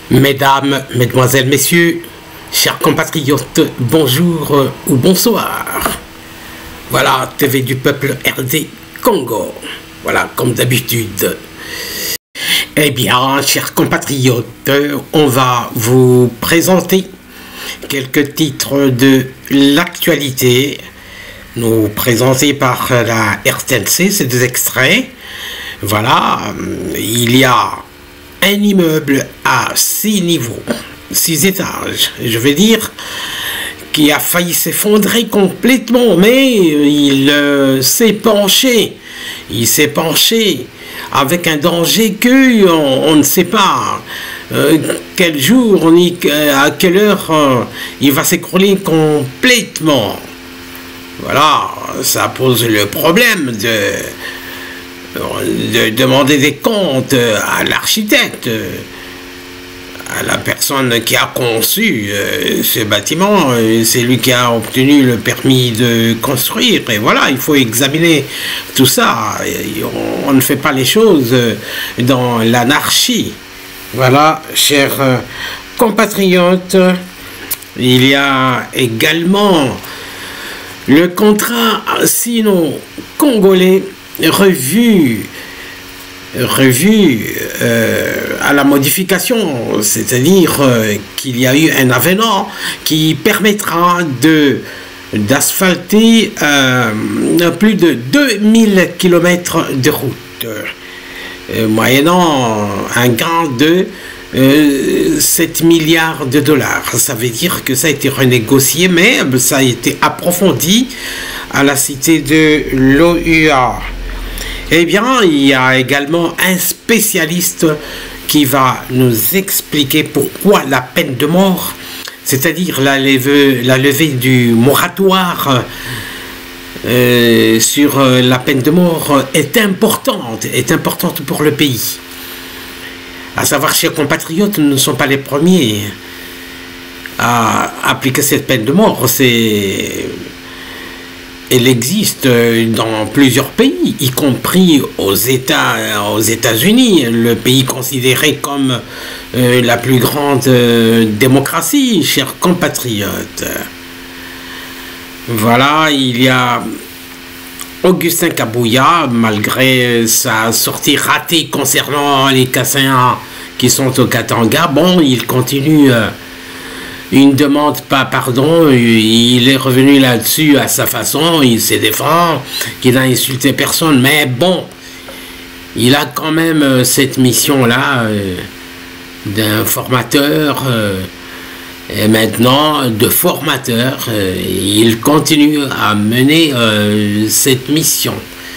Mesdames, Mesdemoiselles, Messieurs, chers compatriotes, bonjour ou bonsoir. Voilà, TV du peuple RD Congo. Voilà, comme d'habitude. Eh bien, chers compatriotes, on va vous présenter quelques titres de l'actualité, nous présentés par la RTNC, c'est des extraits. Voilà, il y a un immeuble à 6 niveaux, 6 étages, je veux dire, qui a failli s'effondrer complètement, mais il s'est penché. Il s'est penché avec un danger que on ne sait pas quel jour ni à quelle heure il va s'écrouler complètement. Voilà, ça pose le problème de demander des comptes à l'architecte, à la personne qui a conçu ce bâtiment. C'est lui qui a obtenu le permis de construire, et voilà, il faut examiner tout ça. On ne fait pas les choses dans l'anarchie. Voilà, chers compatriotes, il y a également le contrat sino-congolais revu à la modification, c'est-à-dire qu'il y a eu un avenant qui permettra d'asphalter plus de 2000 km de route, moyennant un gain de 7 milliards de dollars. Ça veut dire que ça a été renégocié, mais ça a été approfondi à la cité de l'OUA. Eh bien, il y a également un spécialiste qui va nous expliquer pourquoi la peine de mort, c'est-à-dire la levée du moratoire sur la peine de mort est importante pour le pays. À savoir, chers compatriotes, nous ne sommes pas les premiers à appliquer cette peine de mort. Elle existe dans plusieurs pays, y compris aux États-Unis, le pays considéré comme la plus grande démocratie, chers compatriotes. Voilà, il y a Augustin Kabouya, malgré sa sortie ratée concernant les Kassaïens qui sont au Katanga, bon, il continue. Il ne demande pas pardon, il est revenu là-dessus à sa façon, il se défend, qu'il n'a insulté personne, mais bon, il a quand même cette mission-là d'un formateur, et maintenant de formateur, il continue à mener cette mission.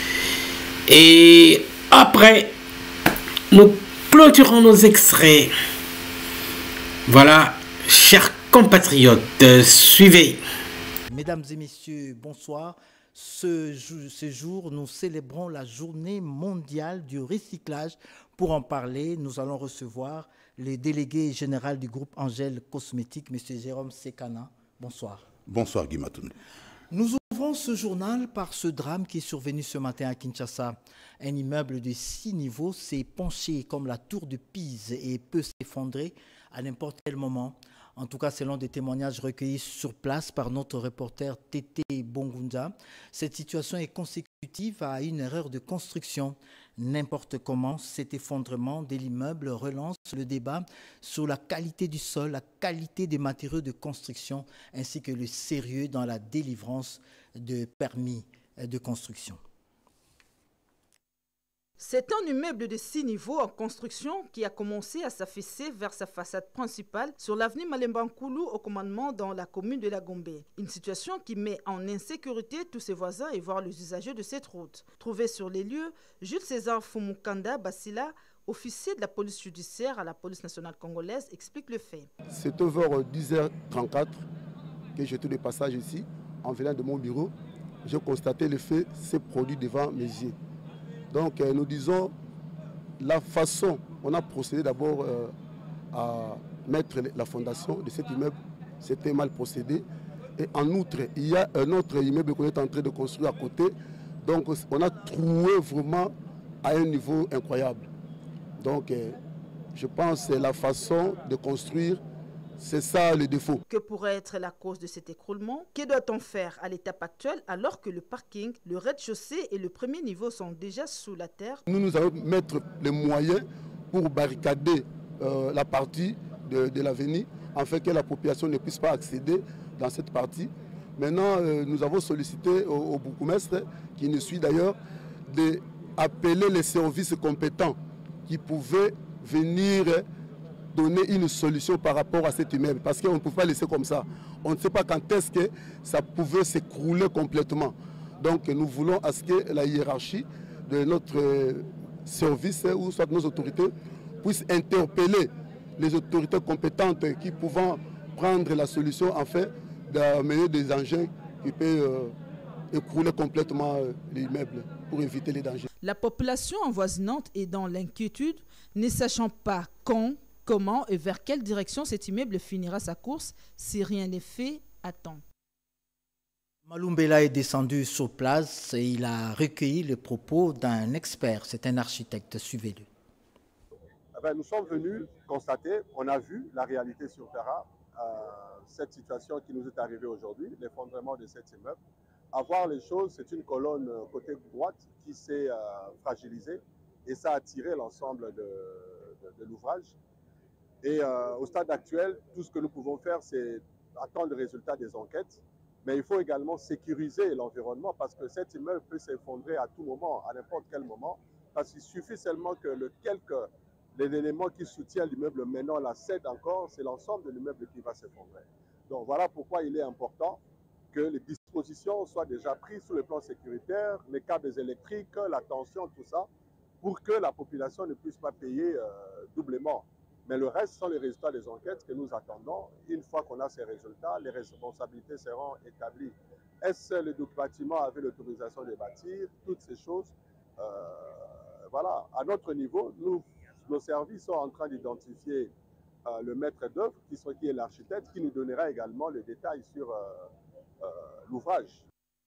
Et après, nous clôturons nos extraits. Voilà, chers compatriotes, suivez. Mesdames et messieurs, bonsoir. Ce jour, nous célébrons la journée mondiale du recyclage. Pour en parler, nous allons recevoir le délégué général du groupe Angèle Cosmétique, M. Jérôme Sekana. Bonsoir. Bonsoir Guy Matoun. Nous ouvrons ce journal par ce drame qui est survenu ce matin à Kinshasa. Un immeuble de 6 niveaux s'est penché comme la tour de Pise et peut s'effondrer à n'importe quel moment. En tout cas, selon des témoignages recueillis sur place par notre reporter Tété Bongunda, cette situation est consécutive à une erreur de construction. N'importe comment, cet effondrement de l'immeuble relance le débat sur la qualité du sol, la qualité des matériaux de construction, ainsi que le sérieux dans la délivrance de permis de construction. C'est un immeuble de 6 niveaux en construction qui a commencé à s'affaisser vers sa façade principale sur l'avenue Malemba-Nkulu au commandement dans la commune de la Gombe. Une situation qui met en insécurité tous ses voisins et voire les usagers de cette route. Trouvé sur les lieux, Jules César Fumukanda Basila, officier de la police judiciaire à la police nationale congolaise, explique le fait. C'est vers 10h34 que j'étais de passage ici. En venant de mon bureau, j'ai constaté le fait s'est produit devant mes yeux. Donc nous disons la façon, on a procédé d'abord à mettre la fondation de cet immeuble, c'était mal procédé. Et en outre, il y a un autre immeuble qu'on est en train de construire à côté. Donc on a trouvé vraiment à un niveau incroyable. Donc Je pense que c'est la façon de construire, c'est ça le défaut. Que pourrait être la cause de cet écroulement? Que doit-on faire à l'étape actuelle alors que le parking, le rez-de-chaussée et le premier niveau sont déjà sous la terre? Nous allons mettre les moyens pour barricader la partie de l'avenue, afin que la population ne puisse pas accéder dans cette partie. Maintenant, nous avons sollicité au bourgmestre, qui nous suit d'ailleurs, d'appeler les services compétents qui pouvaient venir donner une solution par rapport à cet immeuble. Parce qu'on ne peut pas laisser comme ça. On ne sait pas quand est-ce que ça pouvait s'écrouler complètement. Donc nous voulons à ce que la hiérarchie de notre service, ou soit nos autorités, puisse interpeller les autorités compétentes qui pouvant prendre la solution afin d'amener des engins qui peuvent écrouler complètement l'immeuble pour éviter les dangers. La population avoisinante est dans l'inquiétude, ne sachant pas quand, comment et vers quelle direction cet immeuble finira sa course si rien n'est fait à temps. Malumbela est descendu sur place et il a recueilli les propos d'un expert, c'est un architecte, suivez-le. Nous sommes venus constater, on a vu la réalité sur terrain, cette situation qui nous est arrivée aujourd'hui, l'effondrement de cet immeuble. À voir les choses, c'est une colonne côté droite qui s'est fragilisée et ça a tiré l'ensemble de l'ouvrage. Et au stade actuel, tout ce que nous pouvons faire, c'est attendre le résultat des enquêtes. Mais il faut également sécuriser l'environnement parce que cet immeuble peut s'effondrer à tout moment, à n'importe quel moment. Parce qu'il suffit seulement que les éléments qui soutiennent l'immeuble maintenant la cèdent encore, c'est l'ensemble de l'immeuble qui va s'effondrer. Donc voilà pourquoi il est important que les dispositions soient déjà prises sur le plan sécuritaire, les câbles électriques, la tension, tout ça, pour que la population ne puisse pas payer doublement. Mais le reste sont les résultats des enquêtes que nous attendons. Une fois qu'on a ces résultats, les responsabilités seront établies. Est-ce que le bâtiment avait l'autorisation de bâtir? Toutes ces choses, voilà. À notre niveau, nos services sont en train d'identifier le maître d'œuvre, qui est l'architecte, qui nous donnera également le détail sur l'ouvrage.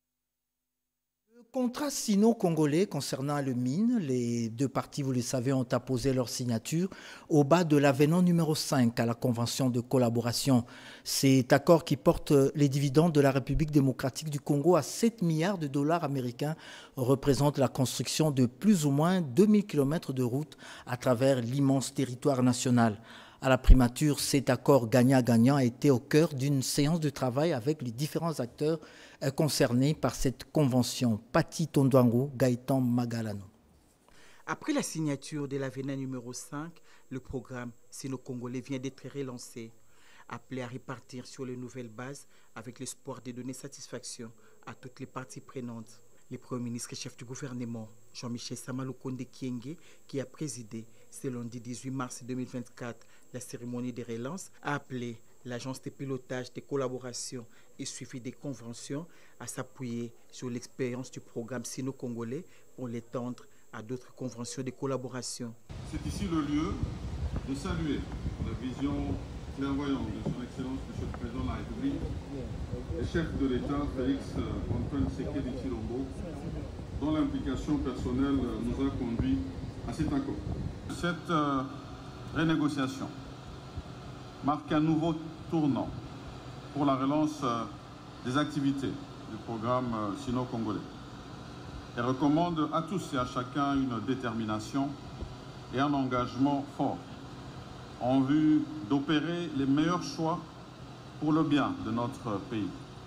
Le contrat sino-congolais concernant le mine, les deux parties, vous le savez, ont apposé leur signature au bas de l'avenant numéro 5 à la convention de collaboration. Cet accord qui porte les dividendes de la République démocratique du Congo à 7 milliards de dollars américains représente la construction de plus ou moins 2000 km de routes à travers l'immense territoire national. À la primature, cet accord gagnant-gagnant a été au cœur d'une séance de travail avec les différents acteurs concernés par cette convention. Pati Tondwango, Gaëtan Magalano. Après la signature de l'avenant numéro 5, le programme sino-congolais vient d'être relancé, appelé à repartir sur les nouvelles bases avec l'espoir de donner satisfaction à toutes les parties prenantes. Le Premier ministre et chef du gouvernement, Jean-Michel Samalukonde Kyenge, qui a présidé ce lundi 18 mars 2024 la cérémonie de relance, a appelé l'agence de pilotage de collaboration et suivi des conventions à s'appuyer sur l'expérience du programme sino-congolais pour l'étendre à d'autres conventions de collaboration. C'est ici le lieu de saluer la vision clairvoyante de son Excellence M. le Président de la République et chef de l'État Félix Antoine Tshisekedi Tshilombo, dont l'implication personnelle nous a conduit à cet accord. Cette renégociation marque un nouveau tournant pour la relance des activités du programme sino-congolais et recommande à tous et à chacun une détermination et un engagement fort en vue d'opérer les meilleurs choix pour le bien de notre pays.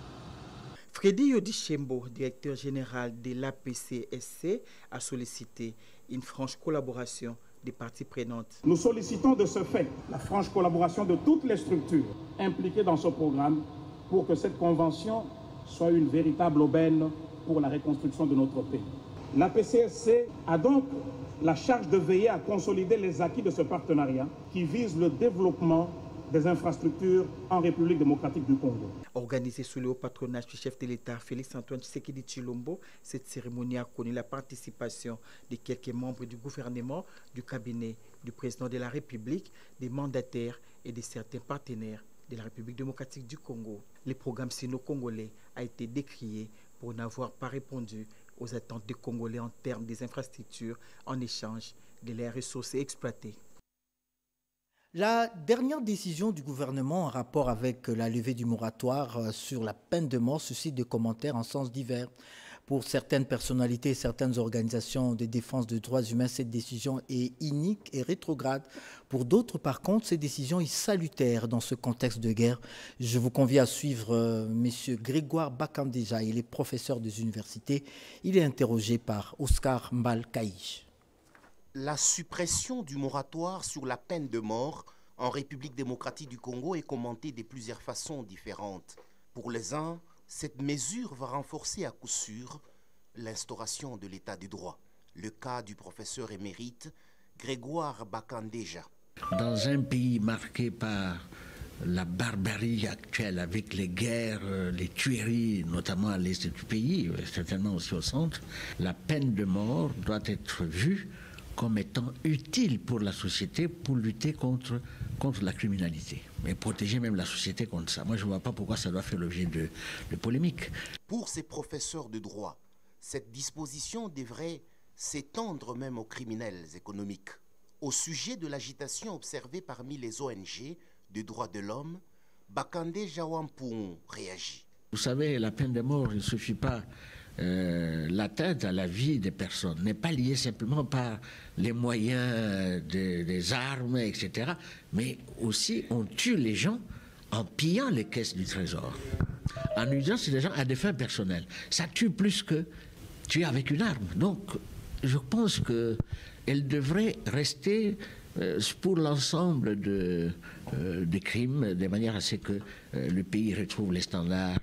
Freddy Yodichembo, directeur général de l'APCSC, a sollicité une franche collaboration des parties prenantes. Nous sollicitons de ce fait la franche collaboration de toutes les structures impliquées dans ce programme pour que cette convention soit une véritable aubaine pour la reconstruction de notre pays. L'APCSC a donc la charge de veiller à consolider les acquis de ce partenariat qui vise le développement des infrastructures en République démocratique du Congo. Organisée sous le haut patronage du chef de l'État Félix Antoine Tshisekedi Tshilombo, cette cérémonie a connu la participation de quelques membres du gouvernement, du cabinet du président de la République, des mandataires et de certains partenaires de la République démocratique du Congo. Le programme sino-congolais a été décrié pour n'avoir pas répondu aux attentes des Congolais en termes des infrastructures en échange de leurs ressources exploitées. La dernière décision du gouvernement en rapport avec la levée du moratoire sur la peine de mort suscite des commentaires en sens divers. Pour certaines personnalités et certaines organisations de défense des droits humains, cette décision est inique et rétrograde. Pour d'autres, par contre, cette décision est salutaire dans ce contexte de guerre. Je vous convie à suivre M. Grégoire Bakandeja. Il est professeur des universités. Il est interrogé par Oscar Mbalkaïch. La suppression du moratoire sur la peine de mort en République démocratique du Congo est commentée de plusieurs façons différentes. Pour les uns, cette mesure va renforcer à coup sûr l'instauration de l'état de droit. Le cas du professeur émérite Grégoire Bakandeja. Dans un pays marqué par la barbarie actuelle avec les guerres, les tueries, notamment à l'est du pays, certainement aussi au centre, la peine de mort doit être vue comme étant utile pour la société pour lutter contre la criminalité et protéger même la société contre ça. Moi, je ne vois pas pourquoi ça doit faire l'objet de polémiques. Pour ces professeurs de droit, cette disposition devrait s'étendre même aux criminels économiques. Au sujet de l'agitation observée parmi les ONG de droits de l'homme, Bakandeja Wampung réagit. Vous savez, la peine de mort, il ne suffit pas. L'atteinte à la vie des personnes n'est pas liée simplement par les moyens des armes, etc. Mais aussi, on tue les gens en pillant les caisses du trésor, en utilisant ces gens à des fins personnelles. Ça tue plus que tuer avec une arme. Donc, je pense qu'elle devrait rester pour l'ensemble des crimes, de manière à ce que le pays retrouve les standards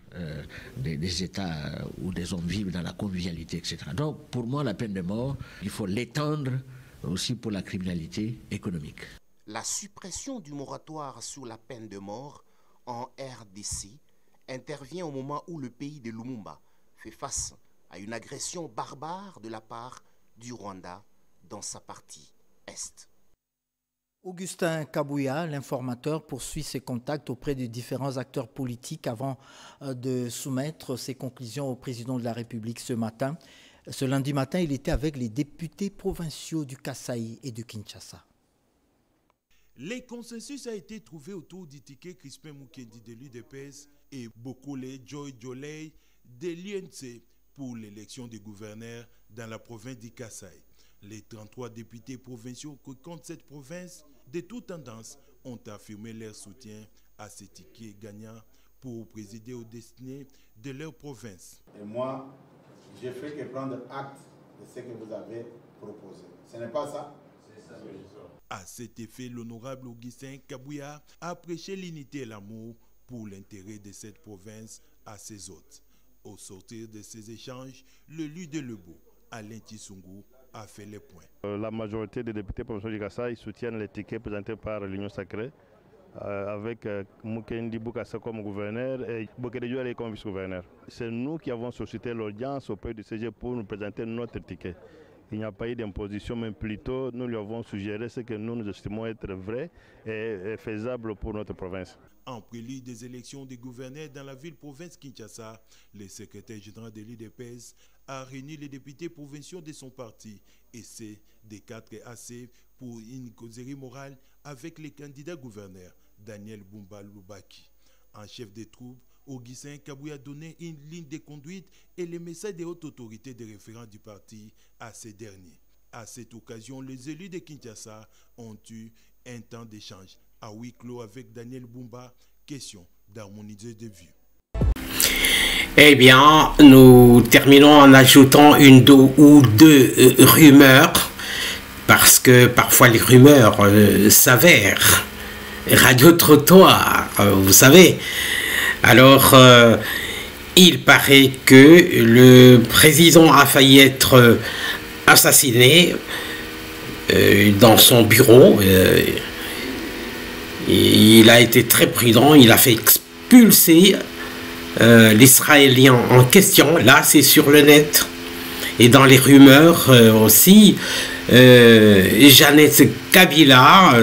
des États où des hommes vivent dans la convivialité, etc. Donc, pour moi, la peine de mort, il faut l'étendre aussi pour la criminalité économique. La suppression du moratoire sur la peine de mort en RDC intervient au moment où le pays de Lumumba fait face à une agression barbare de la part du Rwanda dans sa partie est. Augustin Kabouya, l'informateur, poursuit ses contacts auprès de différents acteurs politiques avant de soumettre ses conclusions au président de la République ce matin. Ce lundi matin, il était avec les députés provinciaux du Kasaï et de Kinshasa. Le consensus a été trouvé autour du ticket Crispin Mukendi de l'UDPS et Bokole Joy Jolei de l'INC pour l'élection des gouverneurs dans la province du Kasaï. Les 33 députés provinciaux qui comptent cette province de toute tendance ont affirmé leur soutien à ces tickets gagnants pour présider aux destinées de leur province. Et moi, j'ai fait que prendre acte de ce que vous avez proposé. Ce n'est pas ça? C'est ça. À cet effet, l'honorable Augustin Kabouya a prêché l'unité et l'amour pour l'intérêt de cette province à ses hôtes. Au sortir de ces échanges, le leader de Lebo, Alain Tissungu, a fait les points. La majorité des députés provinciaux du Kasaï soutiennent les tickets présentés par l'Union sacrée avec Mukendi Boukassa comme gouverneur et Bokedejo comme vice-gouverneur. C'est nous qui avons sollicité l'audience auprès du CG pour nous présenter notre ticket. Il n'y a pas eu d'imposition, mais plutôt nous lui avons suggéré ce que nous estimons être vrai et faisable pour notre province. En prélude des élections des gouverneurs dans la ville-province Kinshasa, le secrétaire général de l'UDPS a réuni les députés provinciaux de son parti et c'est des 4 AC pour une causerie morale avec les candidats gouverneurs Daniel Bumba Lubaki. En chef des troupes, Augustin Kabouya a donné une ligne de conduite et les messages des hautes autorités des référents du parti à ces derniers. À cette occasion, les élus de Kinshasa ont eu un temps d'échange à huis clos avec Daniel Bumba, question d'harmoniser des vues. Eh bien, nous terminons en ajoutant une ou deux rumeurs, parce que parfois les rumeurs s'avèrent. Radio Trottoir, vous savez. Alors, il paraît que le président a failli être assassiné dans son bureau. Il a été très prudent, il a fait expulser l'Israélien en question. Là, c'est sur le net. Et dans les rumeurs aussi, Jeannette Kabila,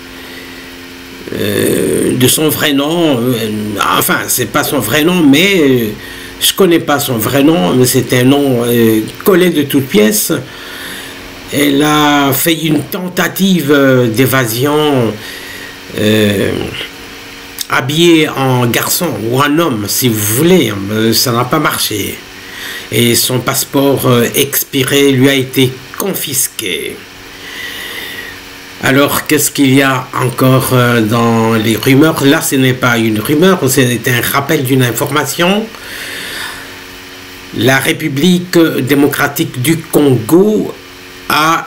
de son vrai nom, enfin, c'est pas son vrai nom, mais je connais pas son vrai nom, mais c'est un nom collé de toutes pièces. Elle a fait une tentative d'évasion habillé en garçon ou en homme, si vous voulez. Ça n'a pas marché. Et son passeport expiré lui a été confisqué. Alors, qu'est-ce qu'il y a encore dans les rumeurs? Là, ce n'est pas une rumeur, c'est un rappel d'une information. La République démocratique du Congo a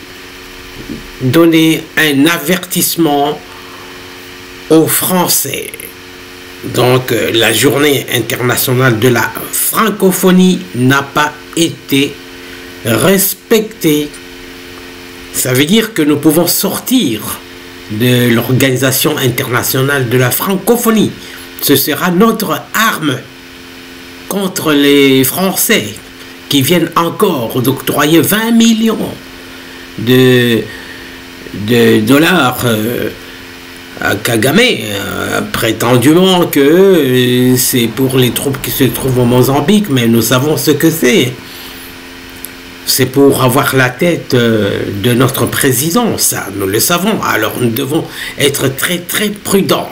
donné un avertissement aux Français. Donc, la journée internationale de la francophonie n'a pas été respectée. Ça veut dire que nous pouvons sortir de l'Organisation internationale de la francophonie. Ce sera notre arme contre les Français qui viennent encore d'octroyer 20 millions de dollars à Kagame, prétendument que c'est pour les troupes qui se trouvent au Mozambique, mais nous savons ce que c'est. C'est pour avoir la tête de notre président, ça, nous le savons. Alors nous devons être très très prudents.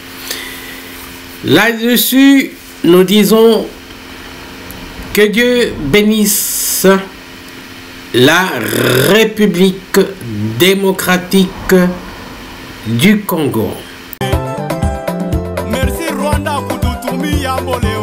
Là-dessus, nous disons que Dieu bénisse la République démocratique du Congo. Merci Rwanda pour tout